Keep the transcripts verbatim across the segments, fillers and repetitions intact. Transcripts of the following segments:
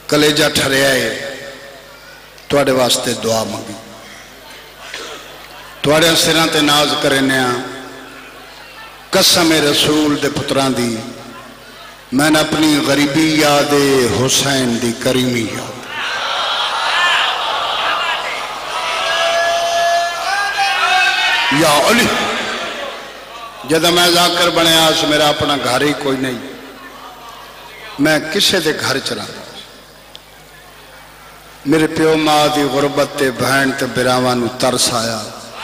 کلیجہ ٹھریا ہے تواڈے واسطے دعا منگی تواڈے سراں تے ناز کرنے قسم رسول دے پتران دی میں نے اپنی غریبی یاد حسین دی کریمی یاد یا علی جدہ میں ذاکر بنے آس میرا اپنا گھر ہی کوئی نہیں میں کسے دے گھر چلا میرے پیو ماں دی غربت تے بہن تے براوانو ترس آیا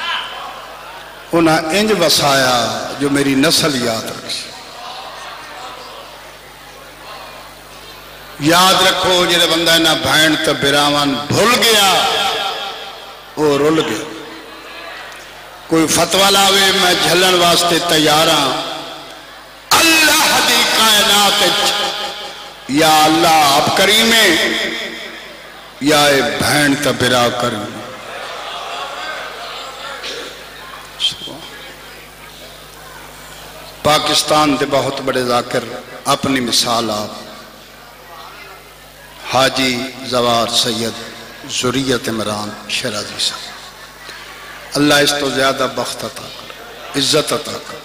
انہاں انج وسایا جو میری نسل یاد رکھی یاد رکھو جنہیں بندہ نہ بہن تے براوان بھول گیا وہ رول گیا کوئی فتوہ لاوے میں جھلن واسطے تیاراں اللہ دی کائنات یا اللہ آپ کریمیں یا اے بہن تا برا کریم پاکستان دے بہت بڑے ذاکر اپنی مثال آپ حاجی زوار سید ذریت عمران شیرازی صاحب اللہ اس تو زیادہ بخت عطا کر عزت عطا کر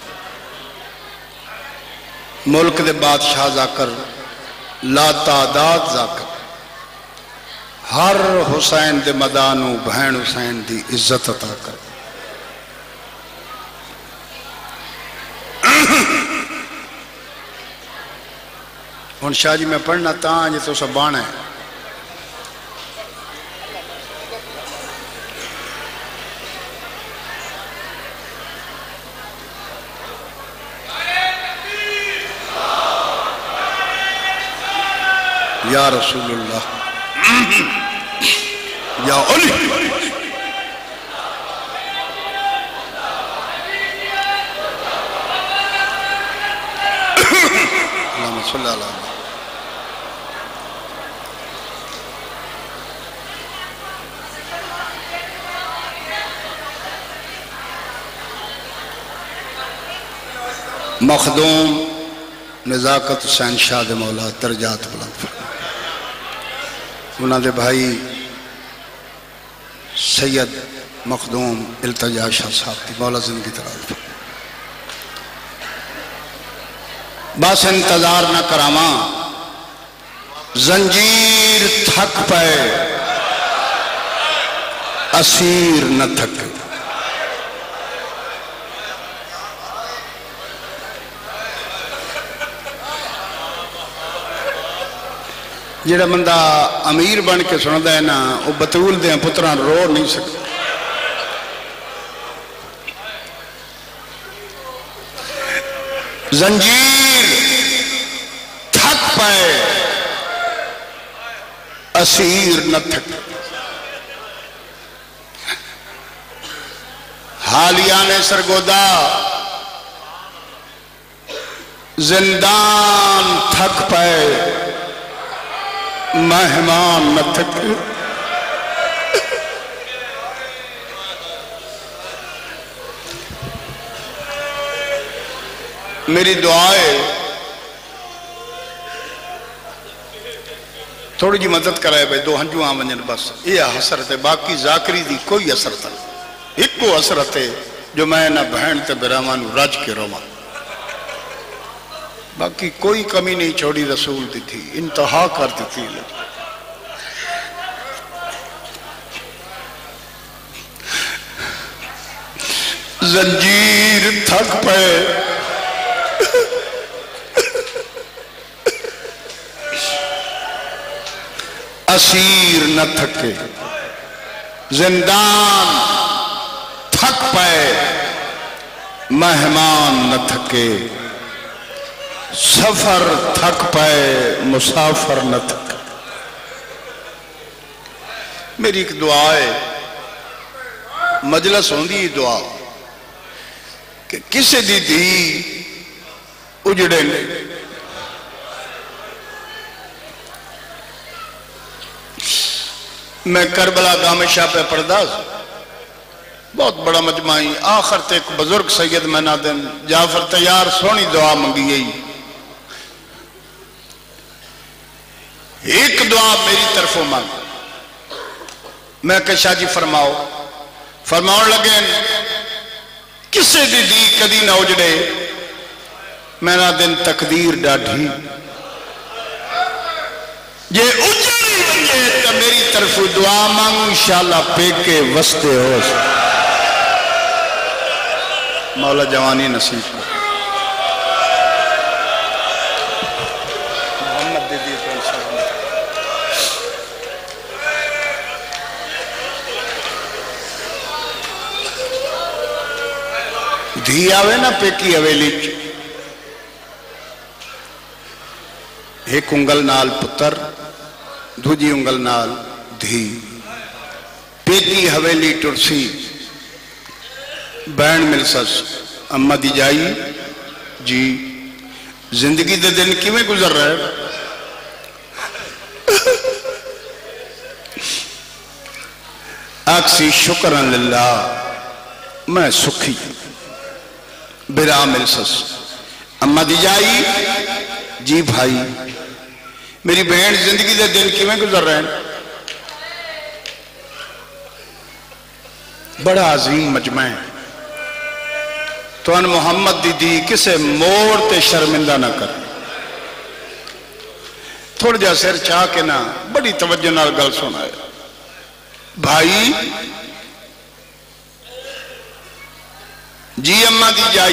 ملک دے بادشاہ ذاکر لا تعداد ذاکر ہر حسین دے مدانو بہن حسین دی عزت عطا کر ہن شاہ جی میں پڑھنا تاں جی تو سب بانا ہے یا رسول اللہ یا علی اللہم صلی اللہ علیہ مخدوم نزاکت حسین شاہ دے مولا درجات بلند فرما انہاں دے بھائی سید مخدوم التجا شاہ صاحب دی مولا زندگی دراز فرما بس انتظار نہ کراما زنجیر تھک پائے اسیر نہ تھک جیڑا بندہ امیر بن کے سنتا ہے نا وہ بطول دے پتران رو نہیں سکتا زنجیر تھک پائے اسیر نہ تھک حالیان سرگودا زندان تھک پائے مہمان نہ تھک میری دعائے تھوڑی جی مدد کرائے بھائی دو ہنجو آمنجن بس یہ حسرت ہے باقی ذاکری دی کوئی اثرت نہیں ایک کو اثرت ہے جو میں نہ بہن تے برامان رج کے روما باقی کوئی کمی نہیں چھوڑی رسول دی تھی انتہا کر دی تھی زنجیر تھک پے اسیر نہ تھکے زندان تھک پے مہمان نہ تھکے سفر تھک پائے مسافر نہ تھک میری ایک دعا ہے مجلس ہوندی دعا کہ کسے دی دی اجڑے نے میں کربلا گام شاہ پہ پرداز بہت بڑا مجمعی آخر تے ایک بزرگ سید میں نادن جعفر تیار سونی دعا منگی گئی ایک دعا میری طرفوں مانگ. میں کہ شاہ جی فرماؤ. فرماؤ لگے کسے دی دی کدی نہ اجڑے میرا دن تقدیر ڈاڈھی جے اجڑی بنجے تو میری طرف دعا مانگ انشاءاللہ پیکے وستے ہو. مولا جوانی نصیب کو. محمد دے دی تو انشاءاللہ دھی آوے نا پیکی حویلی چ ایک انگل نال پتر دوجی انگل نال دھی پیکی حویلی ٹرسی بین ملسس اماں دی جائی جی زندگی دے دن کیویں گزر رہے آکسی شکرن للہ میں سکھی برا ملسس. اماں دی جائی جی بھائی میری بہن زندگی دے دن کیویں گزر رہے ہیں. بڑا عظیم مجمع ہے تو ان محمد دی دی کسے موڑ تے شرمندہ نہ کر. تھوڑ جا سر چاہ کے نا بڑی توجہ نال گل سنا ہے. بھائی جی اماں دی جائی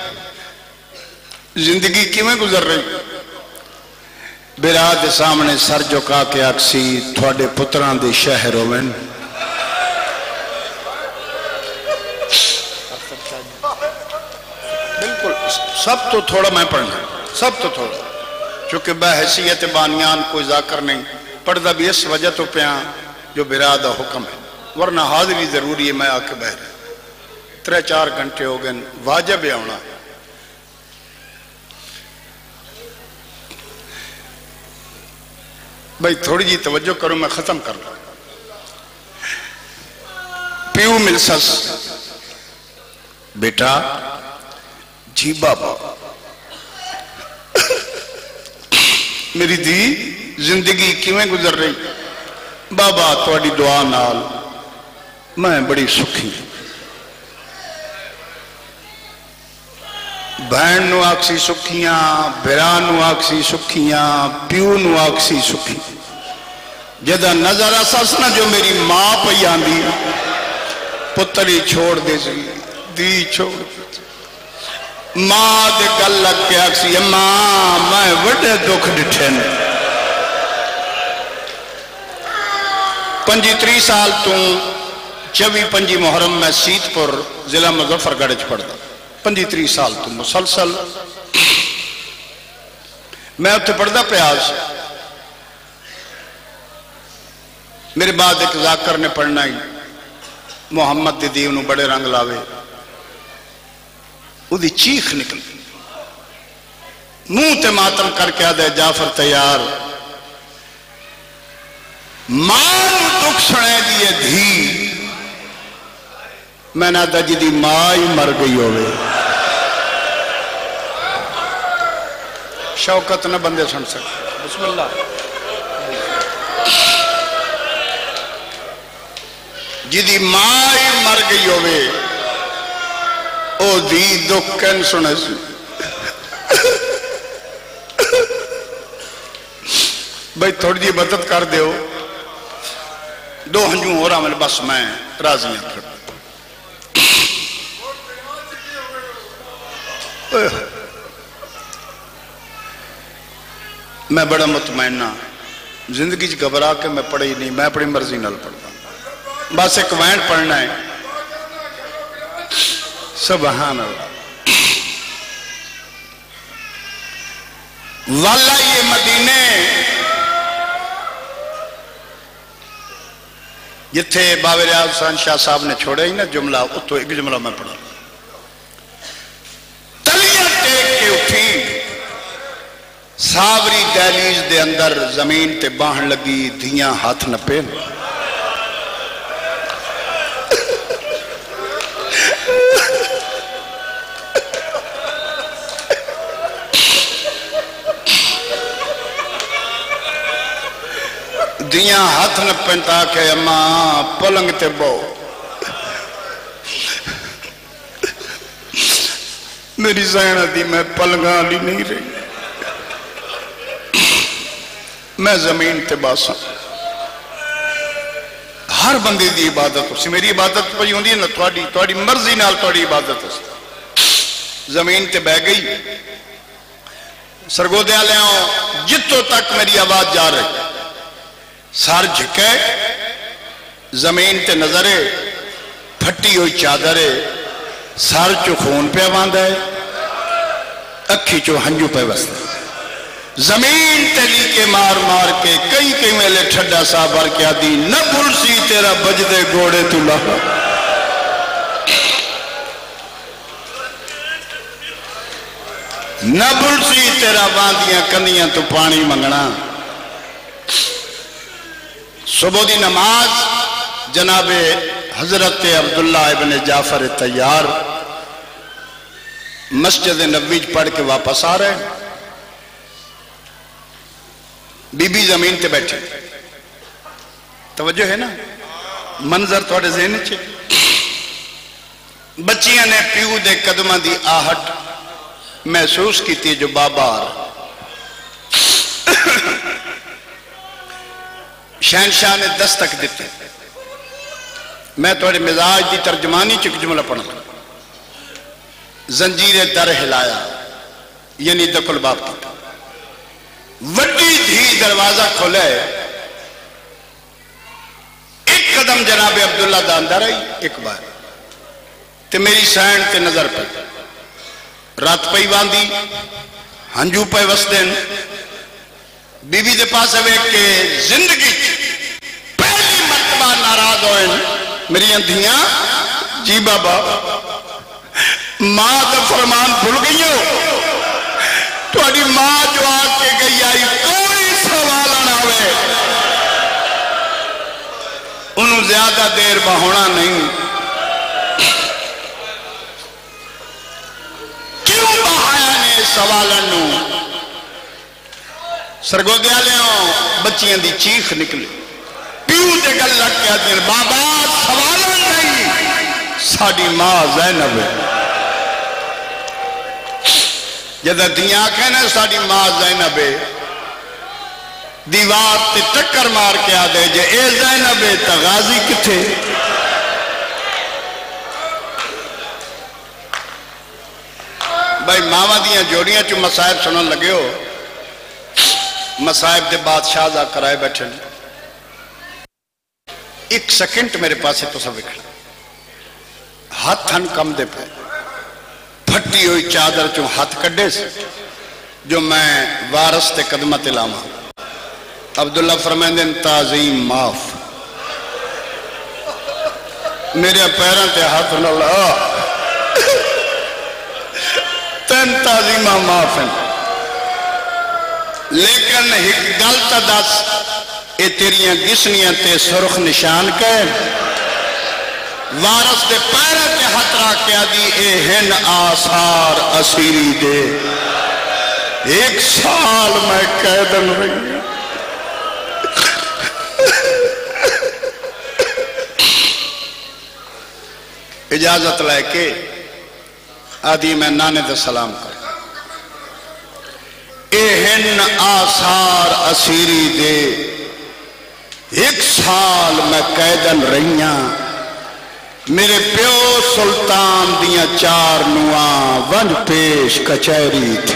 زندگی کیویں گزر رہی. برا دے سامنے سر جھکا کے آکسی تھوڑے پتران دے شہر ہوئیں. بالکل سب تو تھوڑا میں پڑھنا سب تو تھوڑا چونکہ بحیثیت بانیان کوئی ذاکر نہیں پڑھدا بھی اس وجہ تو پیاں جو برا دا حکم ہے ورنہ حاضری ضروری ہے. میں آکے بہر ترے چار گھنٹے ہو گئے واجب ہے ہونا. بھائی تھوڑی جی توجہ کرو میں ختم کر رہا. پیو ملسس بیٹا جی بابا میری دی زندگی کیویں گزر رہی. بابا تھوڑی دعا نال میں بڑی سکھی. بہن نو آکسی سکھیاں برا نو آکسی سکھیاں پیو نو آکسی سکھی. جدہ نظر اساس نہ جو میری ماں پہ آندی پتری چھوڑ دے سی دی چھوڑ دے ماں دے گل لگ کے آکسی ماں میں وڈے دکھ ڈٹھے نے. پنجی تری سال تو چوی پنجی محرم میں سیت پر ضلع مظفر گڑھ پڑھ دا. پنجی تری سال تو مسلسل میں اتھے پڑھدا پیاز. میرے بعد ایک ذاکر نے پڑھنا ہی محمد دی دی انہوں بڑے رنگ لاوے وہ دی چیخ نکل منہ تے ماتم کر کے آدھے جعفر تیار ماں دکھ سنے دیئے دھی. میں نے آدھا جی دی ماں ہی مر گئی ہوئے. شوکت نہ بندے سن سکتے. بسم اللہ. جی دی ماں ہی مر گئی ہوئے او دی دکھ کن سنے سی. بھئی تھوڑی جی مدد کر دیو دو ہنجوں ہو رہا میں بس میں راضی ہیں. میں بڑا مطمئنہ زندگی چ گھبرا کے میں پڑھی نہیں. میں اپنی مرضی نال پڑھتا بس ایک وین پڑھنا ہے. سبحان اللہ. والا یہ مدینے جتھے باوے ریاض حسین شاہ صاحب نے چھوڑے ہی نا جملہ اتو ایک جملہ میں پڑھا. تلیاں ٹیک کے اٹھی ساوری دہلیز دے اندر زمین تے باہن لگی دھیاں ہاتھ نپے. दियां हाथ न पेंटा के अम्मा पलंग ते बो मेरी सैन दी मैं पलंगा वाली नहीं रही मैं जमीन ते बासा हर बंदे की इबादत उसी मेरी इबादत पई होंदी है ना थोड़ी थोड़ी मर्जी नाल थोड़ी इबादत उसी जमीन ते बह गई सरगोदे वाले जितों तक मेरी आवाज जा रही सर झुके जमीन ते नजरे फटी हुई चादर सर चो खून पे बांधा है अखी चो हंजू पे वसदा जमीन तली के मार मार के कई कई मेले ठड्डा सा भर के आदि न भुलसी तेरा बजदे घोड़े तू लाहा न भुलसी तेरा बांधियां कंदियां तू पानी मंगना सुबह की नमाज जनाबे हजरत अब्दुल्ला इब्ने जाफर तैयार मस्जिद नबवी पढ़ के वापस आ रहे बीबी जमीन ते बैठे तवज्जो है ना मंजर थोड़े ज़हन च बच्चियां ने प्यू दे कदमां दी आहट महसूस की जो बाबा शहनशाह ने दस्तक दी मैं थोड़े मिजाज की तर्जमानी च एक जुमला पढ़ा जंजीरे दर हिलाया यानी दखल बाप की वड्डी धी दरवाजा खोले एक कदम जनाबे अब्दुल्ला दा अंदर आई एक बार ते मेरी सैन ते नजर पई रात पई बांधी हंजू पे वसदे बीबी दे पास वेख के जिंदगी पहली मरतबा नाराज होए मेरी धियां जी बाबा मां का फरमान भूल गई हो थोड़ी मां जो आके गई आई कोई सवाल ना आवे उन्होंने ज्यादा देर बहोना नहीं क्यों बहाया ने सवालों सरगोदे वाले बच्चियां की चीख निकली प्यू ते गल लग के आते बाबा सवाल नहीं साड़ी मां ज़ैनब जद दियां आखे ना साड़ी मां ज़ैनब दीवार ते टक्कर मार के आ दे जे ए ज़ैनब तो गाजी किथे भाई मावा दियां जोड़ियां चो मसायब सुनन लगे हो मसायब के बादशाह जा कराए बैठे एक सेकंड मेरे पास तो सब वेख हाथ हन कम दे पे फटी हुई चादर चो हाथ कड्डे से जो मैं वारस ते कदम ते लावा अब्दुल्ला फरमांदे ताज़ीम माफ मेरे पैरों ते हाथ न ला तेन ताज़ीमा माफ है लेकिन एक गल तो दस ये तेरिया गिसनिया ते सुरख निशान कह वारस दे पैरों ते हाथ रख के आदि ए हिन आसार असीरी दे एक साल मैं कैदन रही इजाजत लैके आदि मैं नाने दे सलाम कर एहन आसार असीरी दे एक साल मैं कैदन रही मेरे प्यो सुल्तान दिया चार नुआ वंज पेश कचहरी थी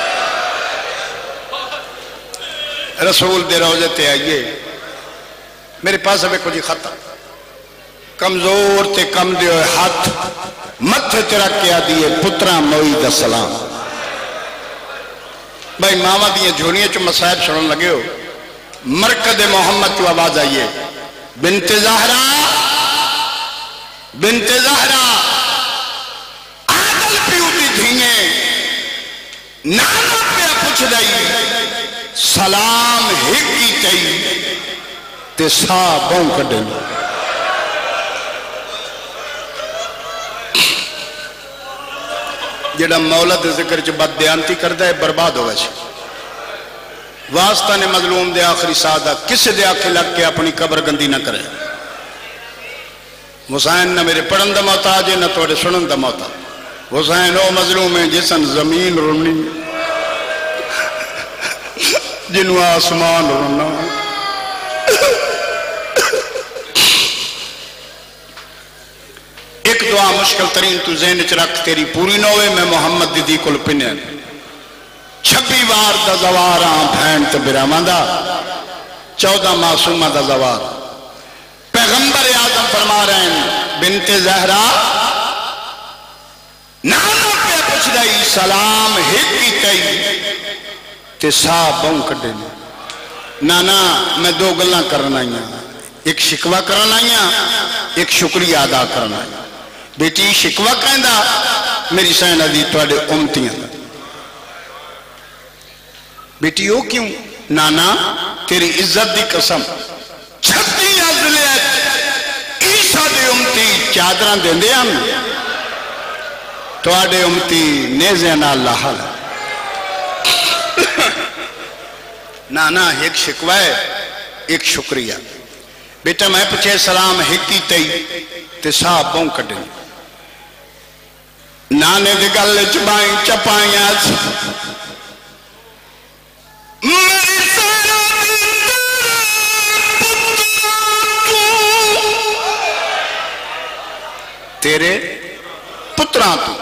रसूल दे रोजे ते आइए मेरे पास अब कुछ खत कमजोर ते कम दे हाथ मथे ते रख के आदिए पुत्रा मोई दा सलाम भाई मावा दिया झोलियां चो मसायब सुनन लगे हो मरकद मोहम्मद की आवाज आइए बिनते ज़हरा बिनते ज़हरा आदल प्यू दी धीए नाना पे पूछ दई सलाम हिक ही कई ते सा बहु कढे जेड़ा मौला दे जिक्र च बदबयानती करता है बर्बाद हो वैसे واسطہ نے مظلوم دے آخری سادہ کس دے آکے لگ کے اپنی قبر گندی نہ کرے حسین نہ میرے پڑھن دا محتاج ہے نہ توڑے سنن دا محتاج حسین او مظلوم ہے جسن زمین رونی جنہوں آسمان رونا ایک دعا مشکل ترین تو ذہن چ رکھ تیری پوری نہ ہوئے میں محمد دی دی کل پنے چھبی وار دا زوار آن بھین تے برامن دا چودہ معصومہ دا زوار پیغمبر اعظم فرما رہے ہیں بنت زہرا نانا پہ پچھ دائی سلام ہکی تئی تے صاحب بہن کڑے نے نانا میں دو گلہ کرنا آئیاں ایک شکوہ کرنا آئیاں ایک شکریہ ادا کرنا آئیاں بیٹی شکوہ کہندہ میری سینہ دی توڑے امتیاں بیٹی ہو کیوں نانا تیری عزت دی قسم چھتی ازلیت عیسیٰ دے امتی چادران دیں دے ہم توڑے امتی نیزین اللہ حال نانا ایک شکوہ ہے ایک شکریہ بیٹا میں پچھے سلام ہکی تئی تے صاحب بہن کٹیں نانے دے گلے چبائیں چپائیں آج میری سارا تیرے پتران تو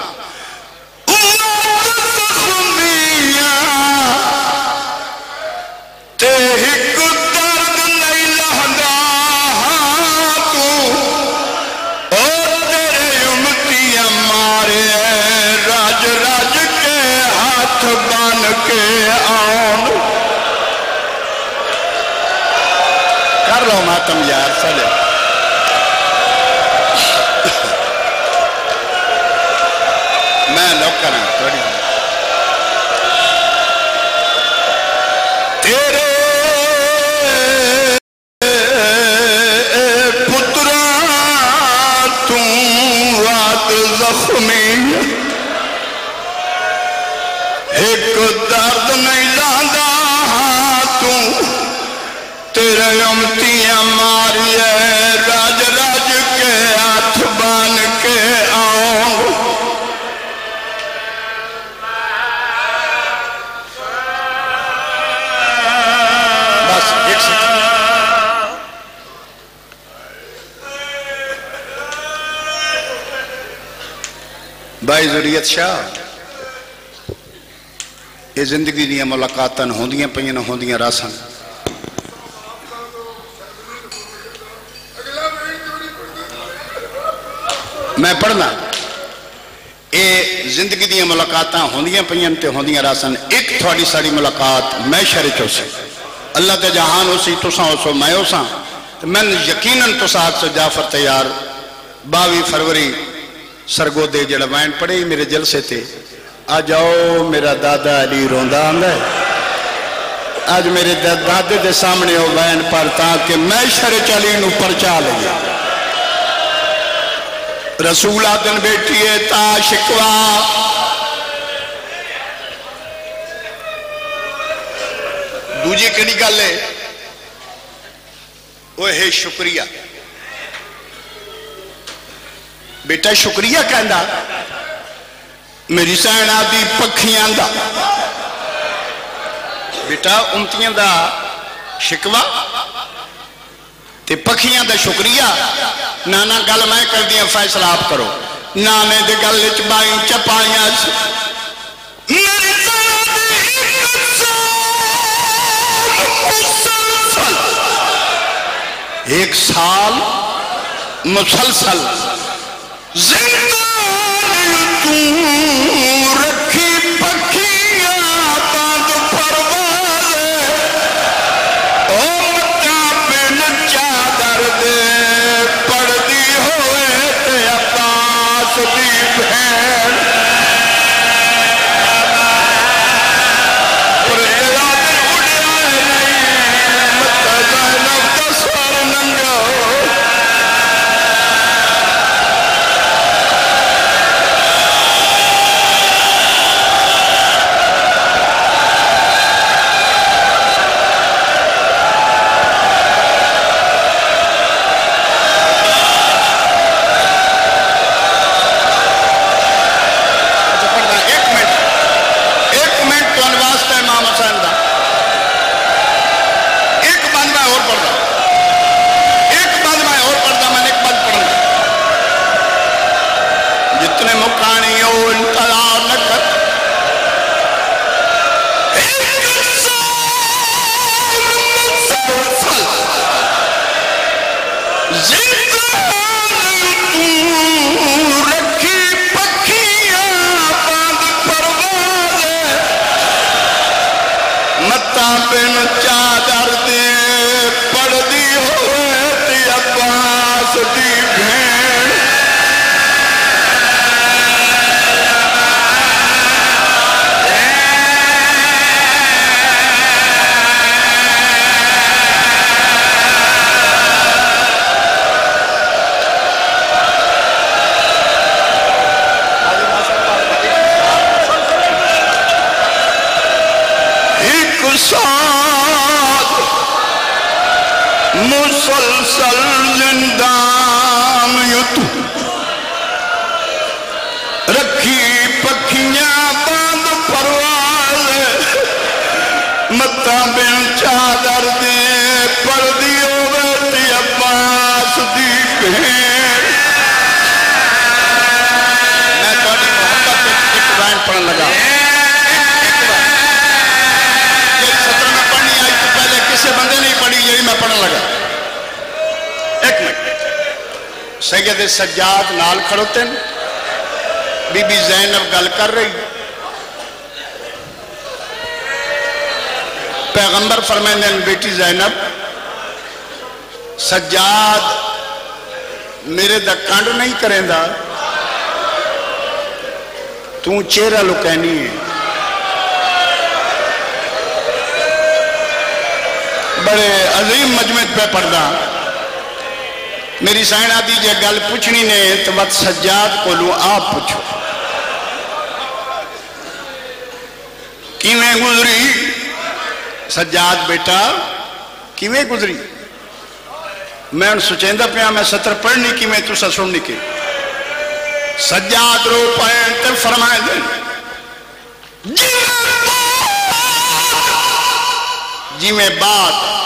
کر لو ماتم یار سلے میں لوگ کریں تھوڑی تیرے پتران تم وات زخمی ایک درد نہیں لاندہ تم تیرے امتیاں ماری ہے راج راج کے ہاتھ بان کے آؤں بس ایک سکتے بھائی ذریعت شاہ یہ زندگی دیا ملاقاتاں ہوندیاں پہیاں نہ ہوندیاں راساں میں پڑھنا اے زندگی دیا ملاقاتاں ہوندیاں پہیاں تے ہوندیاں راساں ایک تھوڑی ساری ملاقات میں شرچ ہو سی اللہ تے جہان ہو سی تساں ہو سو میں ہو ساں میں یقیناً تساں سے جعفر تیار باوی فروری سرگو دے جڑا وائن پڑے ہی میرے جلسے تے آ جاؤ میرا دادا علی روندہ آمدہ آج میرے دادے دے سامنے ہو وائن پڑھتا کہ میں شرچ علی نو پرچا لگیا رسول آدن بیٹی ہے تا شکوا دوجی کڑی گل ہے وہ ہے شکریہ بیٹا شکریہ کہندہ میری سین آدھی پکھیاں دا بیٹا امتیاں دا شکوا تے پکھیاں دا شکریہ نانا گل میں کر دیا فیصلہ آپ کرو نانے دے گل چبائیں چپائیں میری ایک سال مسلسل زندگی تو رکھی پکھیاں باندھ پروازے او مکہ بن چادر دے پڑھدی ہوئے تے عباس دی بہن پردہ دے اڑیا نہیں مکہ زینب دا سر ننگا مسلسل زندان یت رکھی پکھیاں بند پرواز متا بن چادر دے پر دیو بیٹی عباس دی بہن میں تھوڑی محبت ایک وائن پڑھن لگا یہ سطر میں پڑھنی آئی تو پہلے کسے بندے نہیں پڑھی یہی میں پڑھن لگا ایک منٹ سید سجاد نال کھڑوتے ہیں بی بی زینب گل کر رہی پیغمبر فرمائیں بیٹی زینب سجاد میرے دا کانڈ نہیں کریں دا تو چہرہ لکینی ہے بڑے عظیم مجمع پہ پڑھدا میری سائنہ دیجئے گل پوچھنی نے تو بات سجاد کو لوں آپ پوچھو کیویں گزری سجاد بیٹا کیویں گزری میں ان سچیندہ پہ میں سطر پڑھنی کی میں تو سسننی کی سجاد رو پائیں تے فرمائے دیں جی میں بات